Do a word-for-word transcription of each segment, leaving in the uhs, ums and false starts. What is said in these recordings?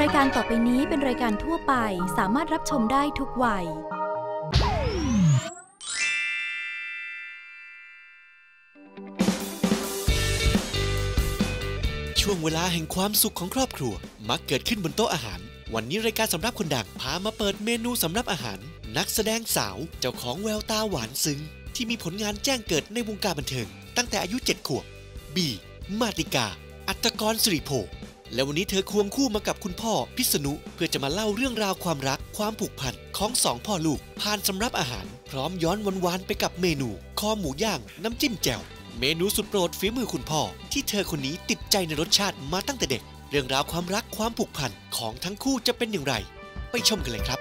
รายการต่อไปนี้เป็นรายการทั่วไปสามารถรับชมได้ทุกวัยช่วงเวลาแห่งความสุขของครอบครัวมักเกิดขึ้นบนโต๊ะอาหารวันนี้รายการสำรับคนดังพามาเปิดเมนูสำรับอาหารนักแสดงสาวเจ้าของแววตาหวานซึ้งที่มีผลงานแจ้งเกิดในวงการบันเทิงตั้งแต่อายุเจ็ดขวบบีมาติกาอัตกรสิริโภและวันนี้เธอควงคู่มากับคุณพ่อพิษณุเพื่อจะมาเล่าเรื่องราวความรักความผูกพันของสองพ่อลูกผ่านสำรับอาหารพร้อมย้อนวานๆไปกับเมนูคอหมูย่างน้ำจิ้มแจ่วเมนูสุดโปรดฝีมือคุณพ่อที่เธอคนนี้ติดใจในรสชาติมาตั้งแต่เด็กเรื่องราวความรักความผูกพันของทั้งคู่จะเป็นอย่างไรไปชมกันเลยครับ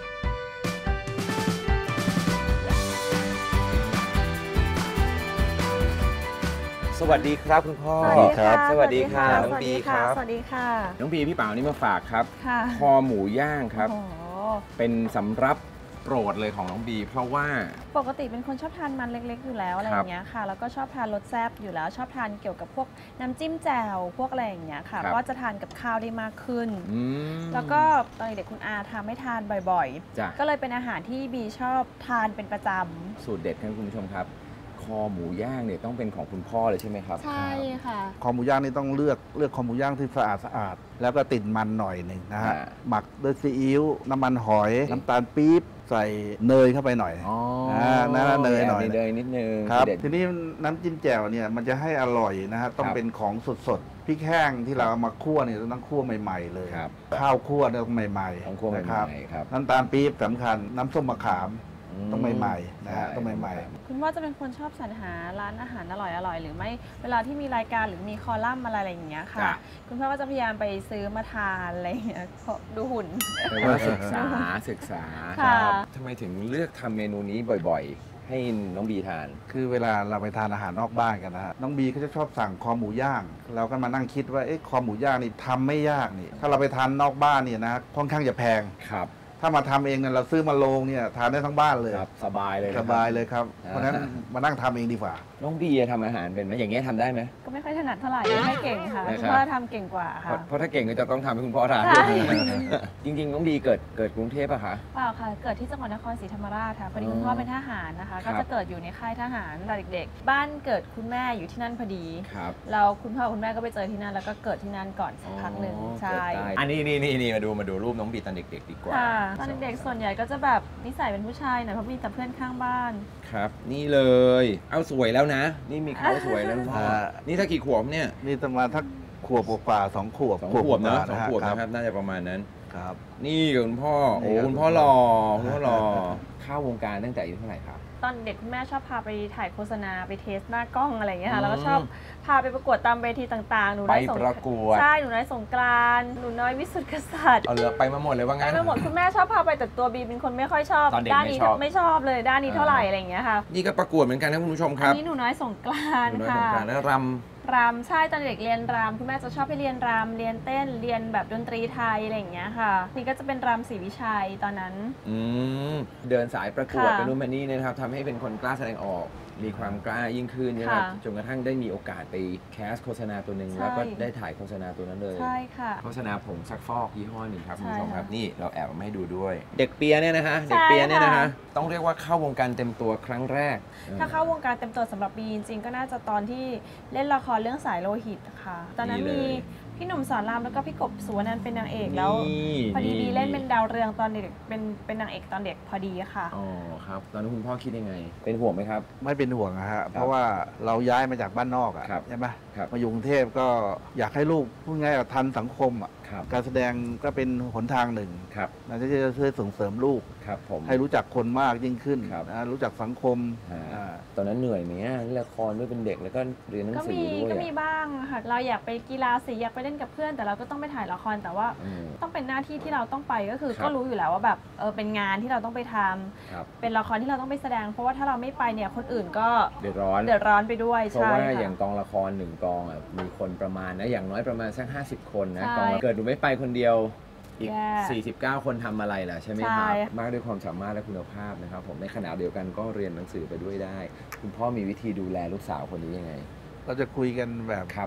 สวัสดีครับคุณพ่อสวัสดีครับสวัสดีค่ะน้องบีครับสวัสดีค่ะน้องบีพี่เป๋านี่มาฝากครับค่ะคอหมูย่างครับโอ้โหเป็นสำรับโปรดเลยของน้องบีเพราะว่าปกติเป็นคนชอบทานมันเล็กๆอยู่แล้วอะไรอย่างเงี้ยค่ะแล้วก็ชอบทานรสแซ่บอยู่แล้วชอบทานเกี่ยวกับพวกน้ำจิ้มแจ่วพวกอะไรอย่างเงี้ยค่ะก็จะทานกับข้าวได้มากขึ้นแล้วก็ตอนเด็กคุณอาทำให้ทานบ่อยๆก็เลยเป็นอาหารที่บีชอบทานเป็นประจำสูตรเด็ดครับคุณผู้ชมครับคอหมูย่างเนี่ยต้องเป็นของคุณพ่อเลยใช่ไหมครับใช่ค่ะคอหมูย่างนี่ต้องเลือกเลือกคอหมูย่างที่สะอาดสะอาดแล้วก็ติดมันหน่อยหนึ่งนะฮะหมักด้วยซีอิ๊วน้ำมันหอยน้ำตาลปี๊บใส่เนยเข้าไปหน่อยอ๋อนั่นเนยหน่อยเนยนิดนึงครับทีนี้น้ำจิ้มแจ่วเนี่ยมันจะให้อร่อยนะฮะต้องเป็นของสดๆพริกแห้งที่เราเอามาคั่วเนี่ยต้องคั่วใหม่ๆเลยข้าวคั่วต้องใหม่ๆนะครับน้ำตาลปี๊บสำคัญน้ำส้มมะขามต้องใหม่ๆนะฮะต้องใหม่ๆคุณพ่อจะเป็นคนชอบสรรหาร้านอาหารอร่อยๆหรือไม่เวลาที่มีรายการหรือมีคอลัมน์อะไรอย่างเงี้ยค่ะคุณพ่อก็จะพยายามไปซื้อมาทานอะไรอย่างเงี้ยดูหุ่นศึกษาศึกษาครับทำไมถึงเลือกทำเมนูนี้บ่อยๆให้น้องบีทานคือเวลาเราไปทานอาหารนอกบ้านกันนะฮะน้องบีเขาจะชอบสั่งคอหมูย่างเราก็มานั่งคิดว่าเอ๊ะคอหมูย่างนี่ทำไม่ยากนี่ถ้าเราไปทานนอกบ้านเนี่ยนะค่อนข้างจะแพงครับถ้ามาทำเองเนี่ยเราซื้อมาโรงเนี่ยทานได้ทั้งบ้านเลยสบายเลยสบายเลยครับเพราะฉะนั้นมานั่งทำเองดีกว่าน้องบีทำอาหารเป็นไหมอย่างเงี้ยทำได้ไหมก็ไม่ค่อยถนัดเท่าไหร่ไม่เก่งค่ะคุณพ่อทำเก่งกว่าค่ะเพราะถ้าเก่งก็จะต้องทำให้คุณพ่อทานจริงๆน้องบีเกิดเกิดกรุงเทพอะคะเปล่าค่ะเกิดที่จังหวัดนครศรีธรรมราชค่ะพอดีคุณพ่อเป็นทหารนะคะก็จะเกิดอยู่ในค่ายทหารตอนเด็กๆบ้านเกิดคุณแม่อยู่ที่นั่นพอดีเราคุณพ่อคุณแม่ก็ไปเจอที่นั่นแล้วก็เกิดที่นั่นก่อนสักพักหนึ่งใช่อันนี้นี่นี่มาดูมาดูรูปน้องบีตอนเด็กๆดีกว่าตอนเด็กๆส่วนใหญ่ก็จะแบบนิสัยเป็นผู้ชายหน่อยเพราะมีแต่เพื่อนข้างบ้านครับนี่เลยเอาสวยแล้วนะนี่มีเขาสวยแล้วพ่อนี่ถ้ากี่ขวบเนี่ยนี่ประมาณทักขวบกว่าสองขวบสองขวบนะสองขวบนะครับน่าจะประมาณนั้นครับนี่คุณพ่อโอ้คุณพ่อหล่อคุณพ่อหล่อเข้าวงการตั้งแต่อายุเท่าไหร่ครับตอนเด็กคุณแม่ชอบพาไปถ่ายโฆษณาไปเทสหน้ากล้องอะไรอย่างเงี้ยค่ะแล้วก็ชอบพาไปประกวดตามเวทีต่างๆหนูน้อยไปประกวดใช่หนูน้อยสงกรานต์หนูน้อยวิสุทธิกษัตริย์เอาเลยไปมาหมดเลยว่างั้นไปมาหมดคุณแม่ชอบพาไปแต่ตัวบีเป็นคนไม่ค่อยชอบด้านนี้ไม่ชอบเลยด้านนี้เท่าไหร่อะไรอย่างเงี้ยค่ะนี่ก็ประกวดเหมือนกันนะคุณผู้ชมครับนี่หนูน้อยสงกรานต์ค่ะแล้วรำรำใช่ตอนเด็กเรียนรำคุณแม่จะชอบให้เรียนรำเรียนเต้นเรียนแบบดนตรีไทยอะไรอย่างเงี้ยค่ะนี่ก็จะเป็นรำศรีวิชัยตอนนั้นอืมเดินสายประกวดเป็นนู่นเป็นนี่นะครับทำให้เป็นคนกล้าแสดงออกมีความกล้ายิ่งขึ้นนะครับจนกระทั่งได้มีโอกาสไปแคสโฆษณาตัวหนึ่งแล้วก็ได้ถ่ายโฆษณาตัวนั้นเลยใช่ค่ะโฆษณาผงซักฟอกยี่ห้อหนึ่งครับคุณผู้ชมครับนี่เราแอบมาให้ดูด้วย เด็กเปียเนี่ยนะฮะเด็กเปียเนี่ยนะฮะต้องเรียกว่าเข้าวงการเต็มตัวครั้งแรกถ้าเข้าวงการเต็มตัวสำหรับบีจริงๆก็น่าจะตอนที่เล่นละครเรื่องสายโลหิตค่ะตอนนั้นมีพี่หนุ่มสอนรามแล้วก็พี่กบสุวรรณเป็นนางเอกแล้วพอดีบีเล่นเป็นดาวเรืองตอนเด็กเป็นเป็นนางเอกตอนเด็กพอดีค่ะอ๋อครับตอนนั้นคุณพ่อคิดยังไงเป็นห่วงไหมครับไม่เป็นห่วงนะฮะเพราะว่าเราย้ายมาจากบ้านนอกอ่ะใช่ไหมมาอยู่กรุงเทพก็อยากให้ลูกพูดง่ายๆทันสังคมอ่ะการแสดงก็เป็นหนทางหนึ่งเราจะช่วยส่งเสริมลูกให้รู้จักคนมากยิ่งขึ้นนะรู้จักสังคมตอนนั้นเหนื่อยไหมละครด้วยเป็นเด็กแล้วก็เรียนหนังสือด้วยก็มีบ้างค่ะเราอยากไปกีฬาสีอยากไปเล่นกับเพื่อนแต่เราก็ต้องไปถ่ายละครแต่ว่าต้องเป็นหน้าที่ที่เราต้องไปก็คือก็รู้อยู่แล้วว่าแบบเออเป็นงานที่เราต้องไปทำเป็นละครที่เราต้องไปแสดงเพราะว่าถ้าเราไม่ไปเนี่ยคนอื่นก็เดือดร้อนเดือดร้อนไปด้วยเพราะว่าอย่างกองละครหนึ่งกองอ่ะมีคนประมาณนะอย่างน้อยประมาณสักห้าสิบคนนะกองเกิดหนูไม่ไปคนเดียวอีกสี่สิบเก้าคนทำอะไรล่ะใช่ไหมครับมากด้วยความสามารถและคุณภาพนะครับผมในขณะเดียวกันก็เรียนหนังสือไปด้วยได้คุณพ่อมีวิธีดูแลลูกสาวคนนี้ยังไงเราจะคุยกันแบบครับ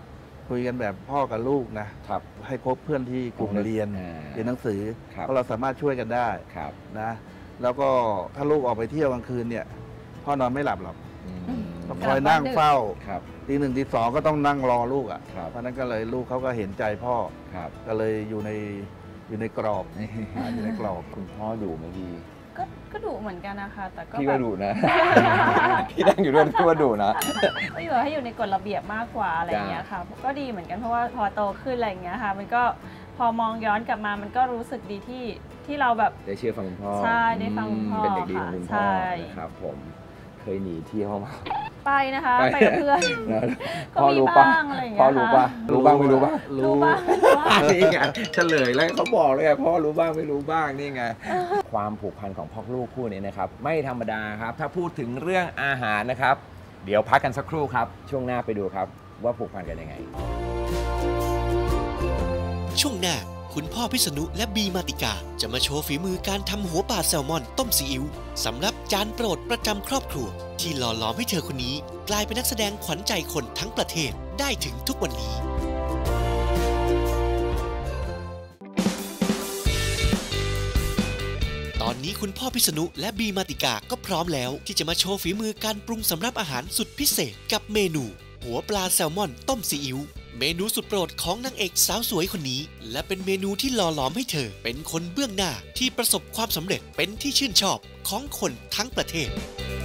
คุยกันแบบพ่อกับลูกนะครับให้คบเพื่อนที่กลุ่มเรียนเรียนหนังสือเพราะเราสามารถช่วยกันได้นะแล้วก็ถ้าลูกออกไปเที่ยวกลางคืนเนี่ยพ่อนอนไม่หลับหรอกต้องคอยนั่งเฝ้าตีหนึ่งตีสองก็ต้องนั่งรอลูกอ่ะเพราะนั้นก็เลยลูกเขาก็เห็นใจพ่อก็เลยอยู่ในอยู่ในกรอบอยู่ในกรอบคุณพ่อดุไหมพี่ก็ก็ดุเหมือนกันนะคะแต่ก็พี่ก็ดุนะพี่นั่งอยู่ด้วยพี่ว่าดุนะก็อยู่ให้อยู่ในกฎระเบียบมากกว่าอะไรอย่างเงี้ยค่ะก็ดีเหมือนกันเพราะว่าพอโตขึ้นอะไรอย่างเงี้ยค่ะมันก็พอมองย้อนกลับมามันก็รู้สึกดีที่ที่เราแบบได้เชื่อฟังคุณพ่อใช่ได้ฟังคุณพ่อเป็นเด็กดีของคุณพ่อนะครับผมเคยหนีเที่ยวมาไปนะคะไปกับเพื่อนพ่อรู้ป่ะพ่อรู้ป่ะรู้บ้างไม่รู้บ้างรู้บ้างนี่ไงเฉลยแล้วเขาบอกเลยไงพ่อรู้บ้างไม่รู้บ้างนี่ไงความผูกพันของพ่อลูกคู่นี้นะครับไม่ธรรมดาครับถ้าพูดถึงเรื่องอาหารนะครับเดี๋ยวพักกันสักครู่ครับช่วงหน้าไปดูครับว่าผูกพันกันยังไงช่วงหน้าคุณพ่อพิษณุและบีมาติกาจะมาโชว์ฝีมือการทำหัวปลาแซลมอนต้มซีอิ๊วสำหรับจานโปรดประจำครอบครัวที่หล่อหลอมให้เธอคนนี้กลายเป็นนักแสดงขวัญใจคนทั้งประเทศได้ถึงทุกวันนี้ตอนนี้คุณพ่อพิษณุและบีมาติกาก็พร้อมแล้วที่จะมาโชว์ฝีมือการปรุงสำหรับอาหารสุดพิเศษกับเมนูหัวปลาแซลมอนต้มซีอิ๊วเมนูสุดโปรดของนางเอกสาวสวยคนนี้และเป็นเมนูที่หล่อหลอมให้เธอเป็นคนเบื้องหน้าที่ประสบความสำเร็จเป็นที่ชื่นชอบของคนทั้งประเทศ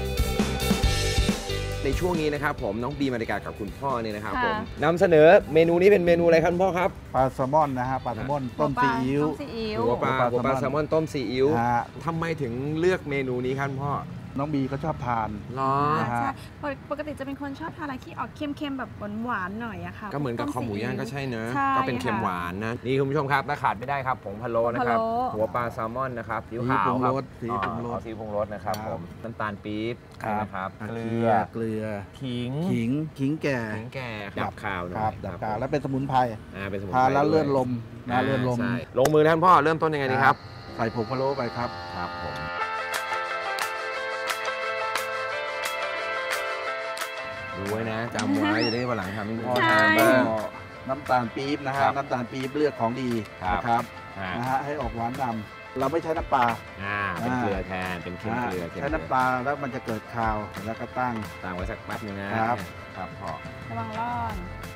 ในช่วงนี้นะครับผมน้องบีมาติกากับคุณพ่อเนี่ยนะครับผมนำเสนอเมนูนี้เป็นเมนูอะไรครับพ่อครับปลาแซลมอนนะฮะปลาแซลมอนต้มซีอิ๊วหัวปลาหัวปลาแซลมอนต้มซีอิ๊วทำไมถึงเลือกเมนูนี้ครับพ่อน้องบีก็ชอบทานเนาะใช่ปกติจะเป็นคนชอบทานอะไรที่ออกเค็มๆแบบหวานๆหน่อยอะค่ะก็เหมือนกับคอหมูย่างก็ใช่เนอะก็เป็นเค็มหวานนะนี่คุณผู้ชมครับและขาดไม่ได้ครับผงพะโล้นะครับหัวปลาแซลมอนนะครับซีอิ๊วขาวครับสีปรุงรสสีปรุงรสนะครับผมน้ำตาลปี๊บนะครับเกลือเกลือขิงขิงขิงแก่ขิงแก่ดับข่าวนะครับดับข่าวแล้วเป็นสมุนไพรอ่าเป็นสมุนไพรทานแล้วเลื่อนลมนะเลื่อนลมลงมือท่านพ่อเริ่มต้นยังไงดีครับใส่ผงพะโล้ไปครับครับผมดูไว้นะจำไว้จะได้วันหลังทำให้พ่อทานก็น้ำตาลปี๊บนะฮะน้ำตาลปี๊บเลือกของดีนะครับนะฮะให้ออกหวานดำเราไม่ใช้น้ำปลาอ่าเป็นเกลือแทนเป็นเกลือใช้น้ำปลาแล้วมันจะเกิดคาวแล้วก็ตั้งตั้งไว้สักแป๊บนึงนะครับครับพ่อระวังร้อน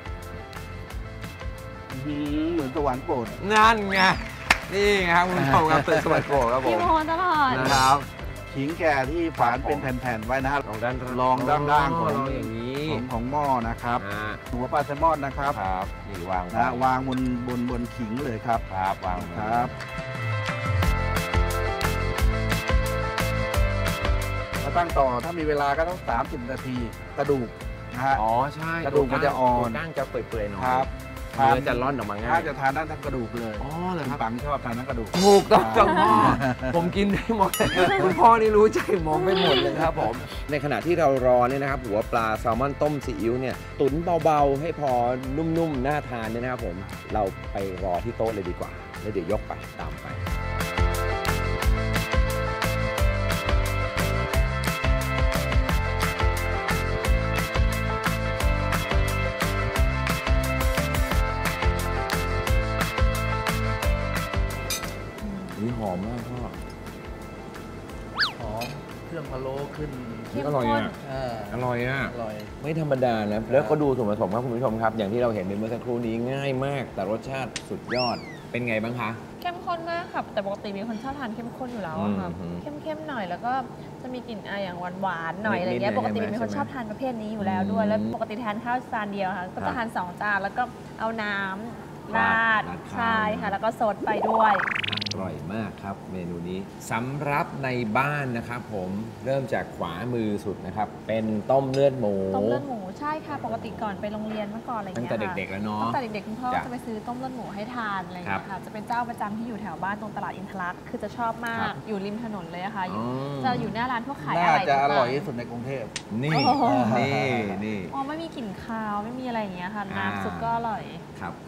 เหมือนสวรรค์โปรดนั่นไงนี่ไงครับคุณผู้ชมครับเป็นสวรรค์โปรดครับผมพี่โมตลอดนะครับขิงแก่ที่ฝานเป็นแผ่นๆไว้นะครับลองด้านลองด้านล่างของอย่างนี้ของของหม้อนะครับหัวปลาแซลมอนนะครับครับนี่วางนะวางบนบนบนขิงเลยครับครับวางครับมาตั้งต่อถ้ามีเวลาก็ต้องสามสิบนาทีกระดูกนะฮะอ๋อใช่กระดูกมันจะอ่อนก้างจะเปื่อยๆหน่อยครับเนื้อจะร่อนออกมาง่ายถ้าจะทานทั้งกระดูกเลยอ๋อเหรอครับปังชอบทานทั้งกระดูกถูกต้องจังพ่อผมกินได้หมดคุณพ่อนี่รู้ใจมองไม่หมดเลยครับผมในขณะที่เรารอเนี่ยนะครับหัวปลาแซลมอนต้มซีอิ๊วเนี่ยตุ๋นเบาๆให้พอนุ่มๆน่าทานเนี่ยนะครับผมเราไปรอที่โต๊ะเลยดีกว่าแล้วเดี๋ยวยกไปตามไปนี่หอมมากพ่อหอมเครื่องพะโล้ขึ้นอร่อยอ่ะอร่อยอ่ะอร่อยไม่ธรรมดานะแล้วก็ดูส่วนผสมครับคุณผู้ชมครับอย่างที่เราเห็นเมื่อสักครู่นี้ง่ายมากแต่รสชาติสุดยอดเป็นไงบ้างคะเข้มข้นมากค่ะแต่ปกติมีคนชอบทานเข้มข้นอยู่แล้วค่ะเข้มๆหน่อยแล้วก็จะมีกลิ่นอะไรอย่างหวานๆหน่อยอะไรเงี้ยปกติมีคนชอบทานประเภทนี้อยู่แล้วด้วยแล้วปกติทานข้าวจานเดียวค่ะก็จะทานสองจานแล้วก็เอาน้ำราดใช่ค่ะแล้วก็ซดไปด้วยอร่อยมากครับเมนูนี้สำหรับในบ้านนะครับผมเริ่มจากขวามือสุดนะครับเป็นต้มเลือดหมูต้มเลือดหมูใช่ค่ะปกติก่อนไปโรงเรียนเมื่อก่อนอะไรเงี้ยตั้งแต่เด็กๆแล้วเนาะตั้งแต่เด็กๆคุณพ่อจะไปซื้อต้มเลือดหมูให้ทานอะไรเงี้ยค่ะจะเป็นเจ้าประจำที่อยู่แถวบ้านตรงตลาดอินทรักษ์คือจะชอบมากอยู่ริมถนนเลยค่ะจะอยู่หน้าร้านพวกขายอะไรน่าจะอร่อยที่สุดในกรุงเทพนี่นี่นี่อ๋อไม่มีกลิ่นคาวไม่มีอะไรอย่างเงี้ยค่ะน้ำซุปก็อร่อยครับผมทาน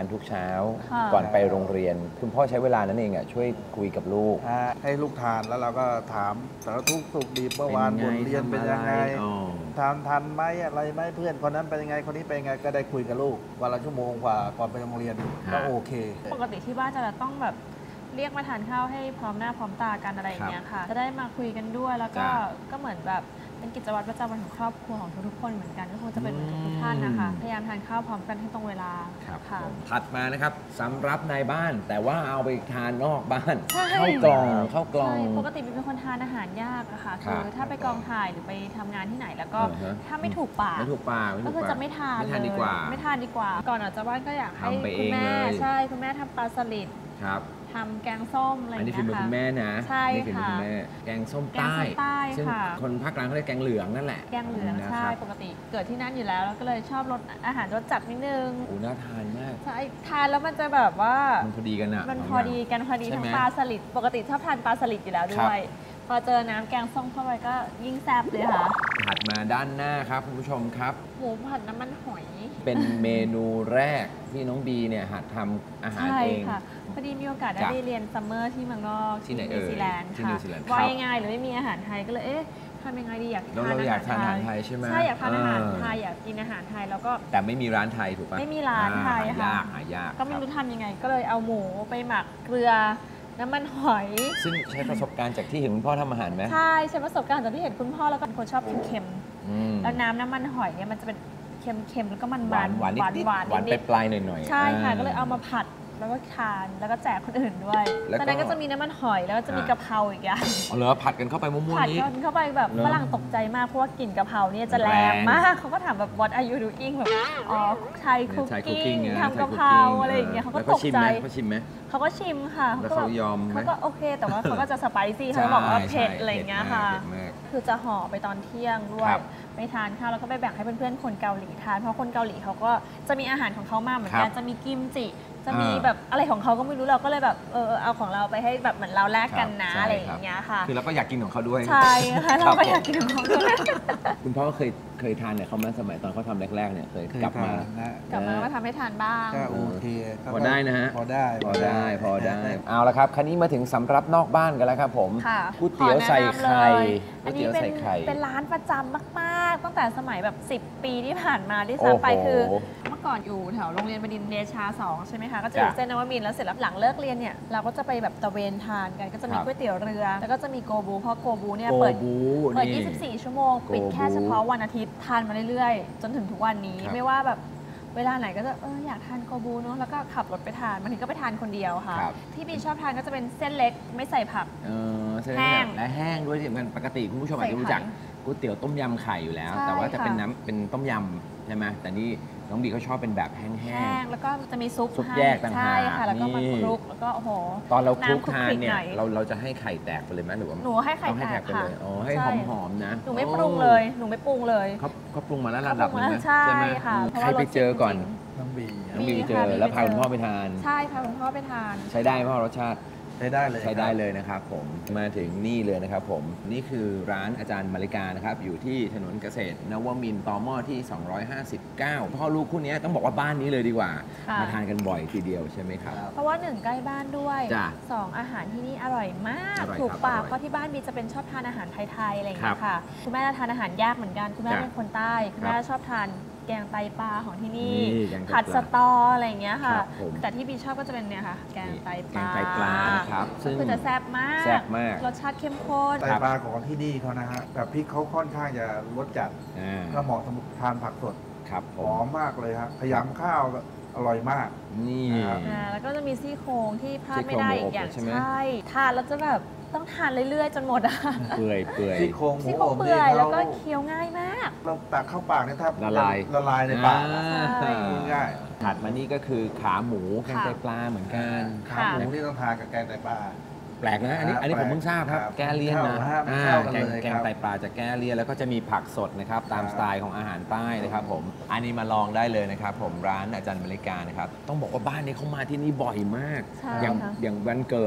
านทุกเช้าก่อนไปโรงเรียนคุณพ่อใช้เวลานั้นเองอ่ะช่วยคุยกับลูกให้ลูกทานแล้วเราก็ถามสารทุกข์สุขดีเมื่อวานบทเรียนเป็นยังไงทานทันไหมอะไรไหมเพื่อนคนนั้นเป็นยังไงคนนี้เป็นยังไงก็ได้คุยกับลูกวันละชั่วโมงกว่าก่อนไปโรงเรียนก็โอเคปกติที่บ้านจะต้องแบบเรียกมาทานข้าวให้พร้อมหน้าพร้อมตากันอะไรอย่างเงี้ยค่ะจะได้มาคุยกันด้วยแล้วก็ก็เหมือนแบบเป็นกิจวัตรประจำวันของครอบครัวของทุกๆคนเหมือนกันก็คงจะเป็นเหมือนทุกท่านนะคะพยายามทานข้าวพร้อมกันให้ตรงเวลาค่ะถัดมานะครับสำรับในบ้านแต่ว่าเอาไปทานนอกบ้านเข้ากล่องเข้ากล่องปกติเป็นคนทานอาหารยากอะค่ะคือถ้าไปกองถ่ายหรือไปทำงานที่ไหนแล้วก็ถ้าไม่ถูกปากไม่ถูกปากก็คือจะไม่ทานไม่ทานดีกว่าไม่ทานดีกว่าก่อนออกจากบ้านก็อยากให้คุณแม่ใช่คุณแม่ทำปลาสลิดครับทำแกงส้มอะไรอย่างเงี้ยค่ะอันนี้คือคุณแม่นะใช่ค่ะแกงส้มใต้ซึ่งคนภาคกลางเขาเรียกแกงเหลืองนั่นแหละแกงเหลืองใช่ปกติเกิดที่นั่นอยู่แล้วแล้วก็เลยชอบรสอาหารรสจัดนิดนึงโอ้น่าทานมากใช่ทานแล้วมันจะแบบว่ามันพอดีกันอะมันพอดีกันพอดีทั้งปลาสลิดปกติชอบทานปลาสลิดอยู่แล้วด้วยพอเจอน้ำแกงส้มเข้าไปก็ยิ่งแซ่บเลยค่ะถัดมาด้านหน้าครับคุณผู้ชมครับหมูผัดน้ำมันหอยเป็นเมนูแรกที่น้องบีเนี่ยหัดทำอาหารเองค่ะพอดีมีโอกาสได้เรียนซัมเมอร์ที่เมืองนอกที่นิวซีแลนด์ค่ะว่ายังไงหรือไม่มีอาหารไทยก็เลยเอ๊ะทำยังไงดีอยากทานอาหารไทยใช่ไหมใช่อยากทานอาหารไทยอยากกินอาหารไทยแล้วก็แต่ไม่มีร้านไทยถูกปะไม่มีร้านไทยค่ะยากหายากก็ไม่รู้ทำยังไงก็เลยเอาหมูไปหมักเกลือน้ำมันหอยซึ่งใช้ประสบการณ์จากที่เห็นคุณพ่อทำอาหารไหมใช่ใช้ประสบการณ์จากที่เห็นคุณพ่อแล้วก็เป็นคนชอบเค็มๆแล้วน้ำน้ำมันหอยเนี่ยมันจะเป็นเค็มๆแล้วก็มันหวานหวานหวานหวานหวานไปปลายหน่อยๆใช่ค่ะก็เลยเอามาผัดแล้วก็ทานแล้วก็แจกคนอื่นด้วยตอนนั้นก็จะมีน้ำมันหอยแล้วก็จะมีกะเพราอีกอย่างอ๋อเหรอผัดกันเข้าไปมั่วๆนี้ผัดกันเข้าไปแบบฝรั่งตกใจมากเพราะว่ากลิ่นกะเพราเนี่ยจะแรงมากเขาก็ถามแบบ what are you doing แบบอ๋อไทยคุกกิ้งทำกะเพราอะไรอย่างเงี้ยเขาก็ตกใจเขาชิมไหมเขาก็ชิมค่ะแล้วเขายอมเขาก็โอเคแต่ว่าเขาก็จะสไปซี่เขาบอกว่าเผ็ดอะไรอย่างเงี้ยค่ะคือจะห่อไปตอนเที่ยงด้วยไปทานข้าวแล้วก็ไปแบ่งให้เพื่อนๆคนเกาหลีทานเพราะคนเกาหลีเขาก็จะมีอาหารของเขามาเหมือนกันจะมีกิมจิจะมีแบบอะไรของเขาก็ไม่รู้เราก็เลยแบบเออเอาของเราไปให้แบบเหมือนเราแลกกันนะอะไรอย่างเงี้ยค่ะคือเราก็อยากกินของเขาด้วยใช่ค่ะเราก็อยากกินของเขาด้วยคุณพ่อเคยเคยทานเนี่ยเขามาสมัยตอนเขาทำแรกๆเนี่ยเคยกลับมากลับมาก็ทำให้ทานบ้างก็โอเคพอได้นะฮะพอได้พอได้พอได้เอาละครับคราวนี้มาถึงสำรับนอกบ้านกันแล้วครับผมก๋วยเตี๋ยวใส่ไข่ก๋วยเตี๋ยวใส่ไข่เป็นร้านประจำมากๆตั้งแต่สมัยแบบสิบปีที่ผ่านมาที่ซ้ำไปคือเมื่อก่อนอยู่แถวโรงเรียนบดินทร์เดชาสองใช่ไหมคะก็จะอยู่เส้นนวมินทร์แล้วเสร็จแล้วหลังเลิกเรียนเนี่ยเราก็จะไปแบบตะเวนทานกันก็จะมีก๋วยเตี๋ยวเรือแล้วก็จะมีโกบูเพราะโกบูเนี่ยเปิดเปิดยี่สิบสี่ชั่วโมงปิดแค่เฉพาะวันอาทิตย์ทานมาเรื่อยๆจนถึงทุกวันนี้ไม่ว่าแบบเวลาไหนก็จะเอออยากทานโกบูเนาะแล้วก็ขับรถไปทานบางทีก็ไปทานคนเดียวค่ะที่บีชอบทานก็จะเป็นเส้นเล็กไม่ใส่ผักแห้งและแห้งด้วยที่สำคัญปกติคุณผู้ชมอาจจะรู้จักก๋วยเตี๋ยวต้มยำไข่อยู่แล้วแต่ว่าจะเป็นน้ำเป็นต้มยำใช่ไหมแต่นี่น้องบีเขาชอบเป็นแบบแห้งๆแล้วก็จะมีซุปซุปแยกต่างหากใช่ค่ะแล้วก็มาคลุกแล้วก็โอ้โหตอนเราคลุกทานเนี่ยเราเราจะให้ไข่แตกไปเลยไหมหรือว่าหนูให้ไข่แตกค่ะอ๋อให้หอมๆนะหนูไม่ปรุงเลยหนูไม่ปรุงเลยเขาเขาปรุงมาแล้วระดับนึงนะใช่ค่ะใครไปเจอก่อนน้องบีน้องบีไปเจอแล้วพาคุณพ่อไปทานใช่พาคุณพ่อไปทานใช้ได้พ่อรสชาติใช้ได้เลยใช้ได้เลยนะครับผมมาถึงนี่เลยนะครับผมนี่คือร้านอาจารย์มาริกานะครับอยู่ที่ถนนเกษตรนวมินทร์ตม.ที่สองร้อยห้าสิบเก้าพ่อลูกคู่นี้ต้องบอกว่าบ้านนี้เลยดีกว่ามาทานกันบ่อยทีเดียวใช่ไหมครับเพราะว่าหนึ่งใกล้บ้านด้วยสองอาหารที่นี่อร่อยมากถูกปากเพราะที่บ้านมีจะเป็นชอบทานอาหารไทยๆอะไรอย่างเงี้ยค่ะคุณแม่ทานอาหารยากเหมือนกันคุณแม่เป็นคนใต้คุณแม่ชอบทานแกงไตปลาของที่นี่ผัดสตออะไรอย่างเงี้ยค่ะแต่ที่บีชอบก็จะเป็นเนี่ยค่ะแกงไตปลาแกงไตปลาครับซึ่งคือจะแซ่บมากแซ่บมากรสชาติเข้มข้นไตปลาของที่นี่เขานะฮะแบบพริกเขาค่อนข้างจะรสจัดก็เหมาะสำหรับทานผักสดหอมมากเลยครับขยำข้าวอร่อยมากนี่แล้วก็จะมีซี่โครงที่พลาดไม่ได้อีกอย่างใช่ทานแล้วจะแบบต้องทานเรื่อยๆจนหมดอ่ะเปื่อยเปื่อยซี่โครงหมูอบเปื่อยแล้วก็เคี้ยวง่ายมากเราตักเข้าปากเนี่ยถ้าละลายละลายในปากง่ายถัดมานี่ก็คือขาหมูแกงไตปลาเหมือนกันขาหมูที่ต้องทานกับแกงไตปลาแปลกนะอันนี้อันนี้ผมเพิ่งทราบครับแก้เลี่ยนนะแกงไตปลาจะแก้เลี่ยนแล้วก็จะมีผักสดนะครับตามสไตล์ของอาหารใต้นะครับผมอันนี้มาลองได้เลยนะครับผมร้านอาจารย์มาริกานะครับต้องบอกว่าบ้านนี้เขามาที่นี่บ่อยมากอย่างอย่างวันเกิด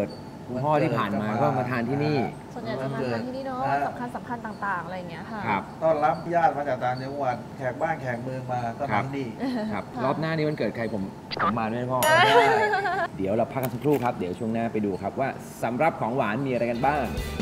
คุณพ่อที่ผ่านมาก็มาทานที่นี่ส่วนใหญ่จะมาทานที่นี่เนาะสำคัญสำคัญต่างๆอะไรอย่างเงี้ยค่ะครับต้อนรับญาติมาจากต่างจังหวัดแขกบ้านแขกเมืองมาก็มาที่นี่ครับรอบหน้านี้วันเกิดใครผมผมมาด้วยพ่อเดี๋ยวเราพักกันสักครู่ครับเดี๋ยวช่วงหน้าไปดูครับว่าสำหรับของหวานมีอะไรกันบ้าง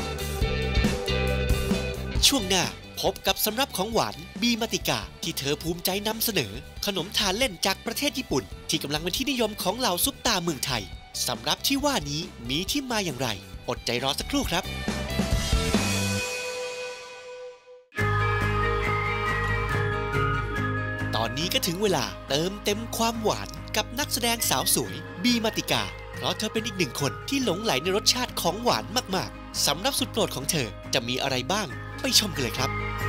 ช่วงหน้าพบกับสำรับของหวานบีมาติกาที่เธอภูมิใจนำเสนอขนมทานเล่นจากประเทศญี่ปุ่นที่กำลังเป็นที่นิยมของเหล่าซุปตาเมืองไทยสำรับที่ว่านี้มีที่มาอย่างไรอดใจรอสักครู่ครับตอนนี้ก็ถึงเวลาเติมเต็มความหวานกับนักแสดงสาวสวยบีมาติกาเพราะเธอเป็นอีกหนึ่งคนที่หลงไหลในรสชาติของหวานมากๆสำหรับสุดโปรดของเธอจะมีอะไรบ้างไปชมกันเลยครับ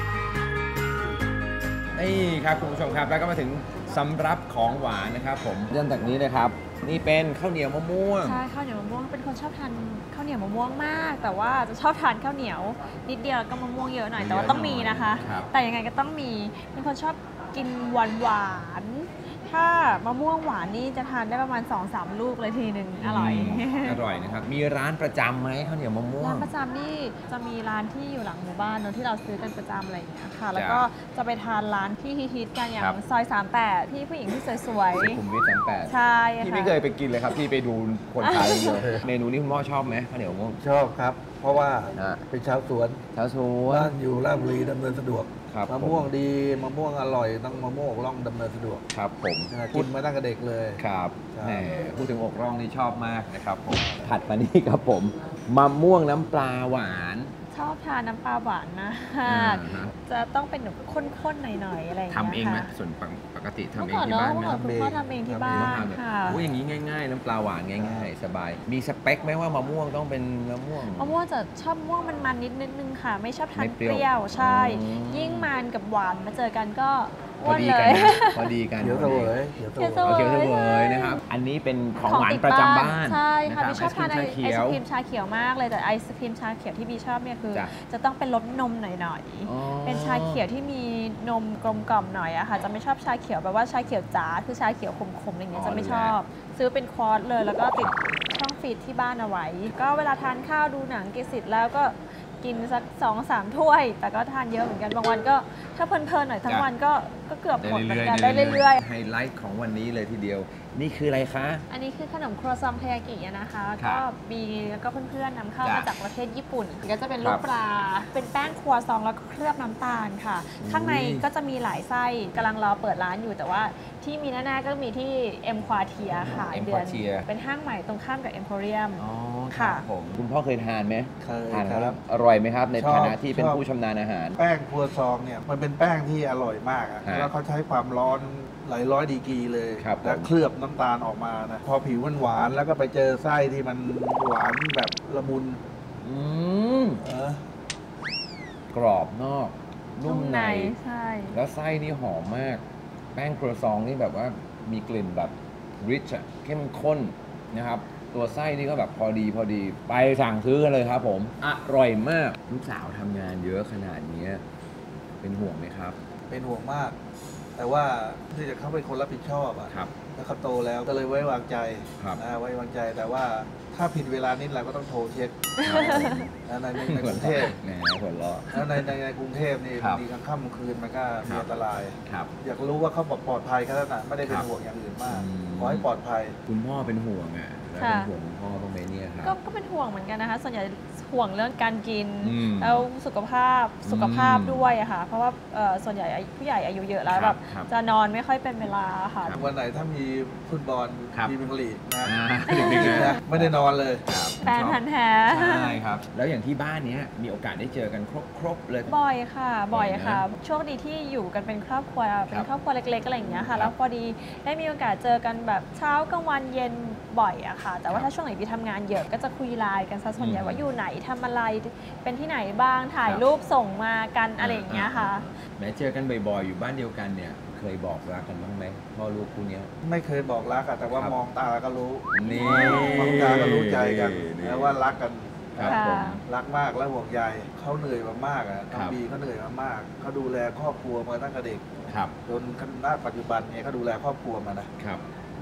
นี่ครับคุณผู้ชมครับแล้วก็มาถึงสำรับของหวานนะครับผมเริ่มจากนี้นะครับนี่เป็นข้าวเหนียวมะม่วงใช่ข้าวเหนียวมะม่วงเป็นคนชอบทานข้าวเหนียวมะม่วงมากแต่ว่าจะชอบทานข้าวเหนียวนิดเดียวก็มะม่วงเยอะหน่อยแต่ว่าต้องมีนะคะแต่ยังไงก็ต้องมีเป็นคนชอบกินหวานหวานถ้ามะม่วงหวานนี่จะทานได้ประมาณ สองสาม ลูกเลยทีหนึ่งอร่อยอร่อยนะครับมีร้านประจำไหมข้าวเหนียวมะม่วงร้านประจำนี่จะมีร้านที่อยู่หลังหมู่บ้านเนอะที่เราซื้อกันประจำอะไรอย่างเงี้ยค่ะแล้วก็จะไปทานร้านที่ฮิตๆกันอย่างซอยสามแปดที่ผู้หญิงที่สวยๆสุขุมวิทสามแปดใช่ค่ะพี่ไม่เคยไปกินเลยครับพี่ไปดูคนขายเยอะเมนูนี้คุณพ่อชอบไหมข้าวเหนียวมะม่วงชอบครับเพราะว่าเป็นชาวสวนชาวสวนบ้านอยู่ราชบุรีดำเนินสะดวกมะม่วงดีมะม่วงอร่อยต้องมะม่วงอกร่องดำเนินสะดวกครับผมกินมาตั้งแต่เด็กเลยครับแหมพูดถึงอกร่องนี่ชอบมากนะครับผมถัดมานี่ครับผมมะม่วงน้ำปลาหวานชอบทานน้ำปลาหวานนะจะต้องเป็นแบบข้นๆหน่อยๆอะไรอย่างเงี้ยทำเองไหมส่วนปกติทำเองที่บ้านไหมคุณพ่อทำเองที่บ้านค่ะโอ้ยอย่างนี้ง่ายๆน้ำปลาหวานง่ายๆสบายมีสเปคไหมว่ามะม่วงต้องเป็นมะม่วงมะม่วงจะชอบม่วงมันมันนิดนึงค่ะไม่ชอบทานเปรี้ยวใช่ยิ่งมันกับหวานมาเจอกันก็พอดีกันพอดีกันเขียวเสวยเขียวเสวยเขียวเสวยนะครับอันนี้เป็นของหวานประจำบ้านใช่ค่ะบีชอบทานไอศครีมชาเขียวมากเลยแต่ไอศครีมชาเขียวที่บีชอบเนี่ยคือจะต้องเป็นรสนมหน่อยๆเป็นชาเขียวที่มีนมกลมกล่อมหน่อยอะค่ะจะไม่ชอบชาเขียวแบบว่าชาเขียวจ๋าคือชาเขียวขมๆอะไรเงี้ยจะไม่ชอบซื้อเป็นควอตเลยแล้วก็ติดช่องฟีดที่บ้านเอาไว้ก็เวลาทานข้าวดูหนังกินเสร็จแล้วก็กินสัก สองสาม ถ้วยแต่ก็ทานเยอะเหมือนกันบางวันก็ถ้าเพลินๆหน่อยทั้งวันก็ก็เกือบหมดเหมือนกันได้เรื่อยๆไฮไลท์ของวันนี้เลยทีเดียวนี่คืออะไรคะอันนี้คือขนมครัวซองเทยากินะคะก็บีแล้วก็เพื่อนๆนำเข้ามาจากประเทศญี่ปุ่นก็จะเป็นลูกปลาเป็นแป้งครัวซองแล้วก็เคลือบน้ำตาลค่ะข้างในก็จะมีหลายไส้กำลังรอเปิดร้านอยู่แต่ว่าที่มีแน่ๆก็มีที่เอ็มควาเทียค่ะเดือนเป็นห้างใหม่ตรงข้ามกับเอ็มโพเรียมค่ะผมคุณพ่อเคยทานไหมเคยทานครับอร่อยไหมครับในฐานะที่เป็นผู้ชำนาญอาหารแป้งครัวซองเนี่ยมันเป็นแป้งที่อร่อยมากแล้วเขาใช้ความร้อนหลายร้อยดีกรีเลยแล้วเคลือบน้ำตาลออกมานะพอผิวมันหวานแล้วก็ไปเจอไส้ที่มันหวานแบบละมุนอืมกรอบนอกนุ่มในใช่แล้วไส้นี่หอมมากแป้งครัวซองนี่แบบว่ามีกลิ่นแบบริชอะเข้มข้นนะครับตัวไส้นี่ก็แบบพอดีพอดีไปสั่งซื้อกันเลยครับผมอร่อยมากลูกสาวทำงานเยอะขนาดนี้เป็นห่วงไหมครับเป็นห่วงมากแต่ว่าที่จะเขาเป็นคนรับผิดชอบอ่ะแล้วเขาโตแล้วก็เลยไว้วางใจนะไว้วางใจแต่ว่าถ้าผิดเวลานิดเราก็ต้องโทรเช็คในในกรุงเทพเนี่ยหัวเราะแล้วในในกรุงเทพนี่ดีกลางค่ำกลางคืนมันก็มีอันตรายอยากรู้ว่าเขาปลอดภัยแค่นั้นนะไม่ได้เป็นห่วงอย่างอื่นมากขอให้ปลอดภัยคุณพ่อเป็นห่วงอ่ะแล้วเป็นห่วงคุณพ่อบ้างไหมเนี่ยครับก็เป็นห่วงเหมือนกันนะคะส่วนใหญ่ห่วงเรื่องการกินแล้วสุขภาพสุขภาพด้วยอะค่ะเพราะว่าส่วนใหญ่ผู้ใหญ่อายุเยอะแล้วแบบจะนอนไม่ค่อยเป็นเวลาค่ะวันไหนถ้ามีฟุตบอลมีมิงลีกนะไม่ได้นอนเลยแฟนพันธุ์แท้ใช่ครับแล้วอย่างที่บ้านนี้มีโอกาสได้เจอกันครบๆเลยบ่อยค่ะบ่อยค่ะโชคดีที่อยู่กันเป็นครอบครัวเป็นครอบครัวเล็กๆอะไรอย่างเงี้ยค่ะแล้วพอดีได้มีโอกาสเจอกันแบบเช้ากลางวันเย็นบ่อยอะค่ะแต่ว่าถ้าช่วงไหนที่ทำงานเยอะก็จะคุยไลน์กันซะส่วนใหญ่ว่าอยู่ไหนทำอะไรเป็นที่ไหนบ้างถ่ายรูปส่งมากันอะไรอย่างเงี้ยค่ะแม้เจอกันบ่อยๆอยู่บ้านเดียวกันเนี่ยเคยบอกรักกันบ้างไหมพ่อลูกคู่นี้ไม่เคยบอกรักอะแต่ว่ามองตาก็รู้นี่มองตาก็รู้ใจกันแล้วว่ารักกันรักมากและห่วงใยเขาเหนื่อยมามากอ่ะน้องบีเขาเหนื่อยมามากเขาดูแลครอบครัวมาตั้งแต่เด็กจนณปัจจุบันเนี่ยเขาดูแลครอบครัวมานะครับ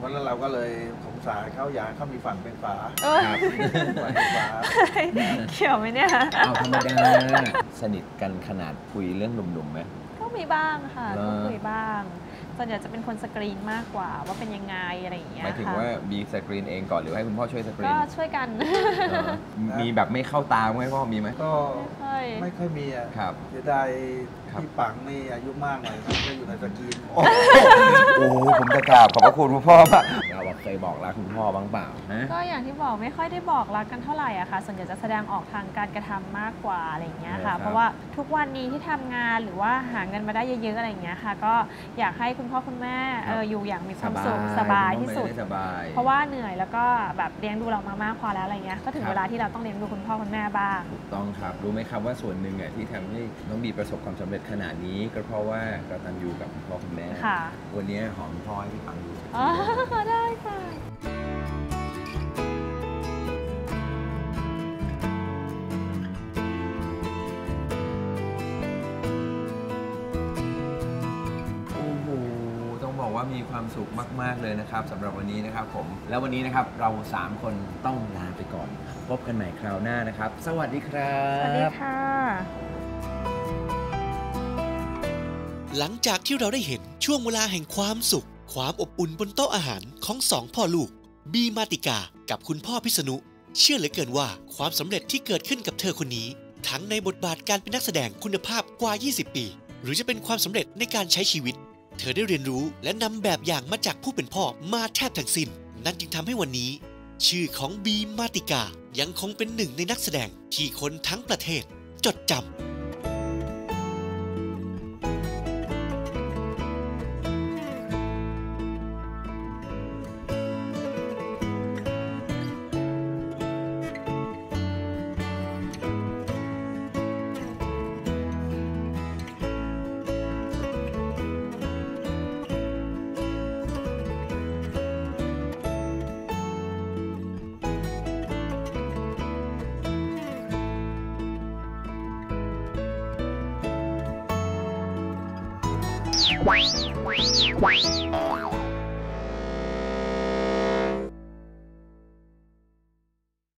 ราะนั้นเราก็เลยสงสารเขาอยากเขามีฝั่งเป็นฝาครับฝั่งเป็นฝาเขียวไหมเนี่ยเอาธรรมดาสนิทกันขนาดคุยเรื่องหนุ่มๆไหมก็มีบ้างค่ะเหรอก็คุยบ้างส่วนใหญ่จะเป็นคนสกรีนมากกว่าว่าเป็นยังไงอะไรอย่างเงี้ยหมายถึงค่ะว่าบีสกรีนเองก่อนหรือให้คุณพ่อช่วยสกรีนก็ช่วยกันเออมีแบบไม่เข้าตาไหมพ่อมีไหมก็ไม่ค่อยไม่ค่อยมีอ่ะครับเสียดายครับพี่ปังนี่อายุมากหน่อยนะก็อยู่ในสกรีนโอ้โหผมจะกราบขอบพระคุณคุณพ่อมากเราเคยบอกรักคุณพ่อบ้างเปล่าฮะก็อย่างที่บอกไม่ค่อยได้บอกรักกันเท่าไหร่อะค่ะส่วนใหญ่จะแสดงออกทางการกระทำมากกว่าอะไรอย่างเงี้ยครัค่ะบเพราะว่าทุกวันนี้ที่ทำงานหรือว่าหาเงินมาได้เยอะๆอะไรอย่างเงี้ยค่ะ ก็อยากให้คุณพ่อคุณแม่เอออยู่อย่างมีความสุขสบายที่สุดสบายเพราะว่าเหนื่อยแล้วก็แบบเลี้ยงดูเรามามากพอแล้วอะไรเงี้ยก็ถึงครับเวลาที่เราต้องเลี้ยงดูคุณพ่อคุณแม่บ้างถูกต้องครับรู้ไหมครับว่าส่วนหนึ่งอ่ะที่ทำให้น้องบีประสบความสำเร็จขนาดนี้ก็เพราะว่ากตัญญูกับคุณพ่อคุณแม่ค่ะวันนี้หอมพ่อให้พี่ปังดูสักทีอ๋อนะได้ค่ะโอ้โหต้องบอกว่ามีความสุขมากๆเลยนะครับสำหรับวันนี้นะครับผมแล้ววันนี้นะครับเราสามคนต้องลาไปก่อนพบกันใหม่คราวหน้านะครับ สวัสดีครับสวัสดีค่ะหลังจากที่เราได้เห็นช่วงเวลาแห่งความสุข ความอบอุ่นบนโต๊ะอาหารของสองพ่อลูกบีมาติกากับคุณพ่อพิษณุเชื่อเหลือเกินว่าความสำเร็จที่เกิดขึ้นกับเธอคนนี้ทั้งในบทบาทการเป็นนักแสดงคุณภาพกว่า ยี่สิบ ปี หรือจะเป็นความสำเร็จในการใช้ชีวิต เธอได้เรียนรู้และนำแบบอย่างมาจากผู้เป็นพ่อมาแทบทั้งสิ้นนั่นจึงทำให้วันนี้ชื่อของบีมาติกายังคงเป็นหนึ่งในนักแสดงที่คนทั้งประเทศจดจำ